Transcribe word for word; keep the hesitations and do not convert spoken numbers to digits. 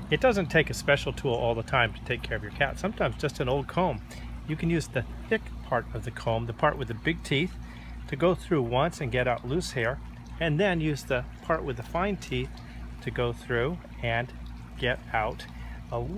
It doesn't take a special tool all the time to take care of your cat. Sometimes just an old comb. You can use the thick part of the comb, the part with the big teeth, to go through once and get out loose hair, and then use the part with the fine teeth to go through and get out a